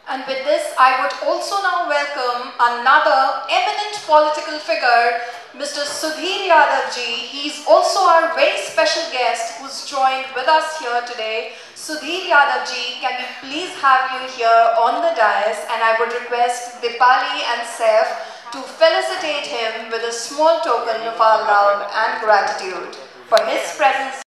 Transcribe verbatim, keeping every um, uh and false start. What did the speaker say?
And with this, I would also now welcome another eminent political figure, Mister Sudhir Yadav ji. He's also our very special guest who's joined with us here today. Sudhir Yadav ji, can we please have you here on the dais, and I would request Dipali and Saif to felicitate him with a small token of our love and gratitude for his presence.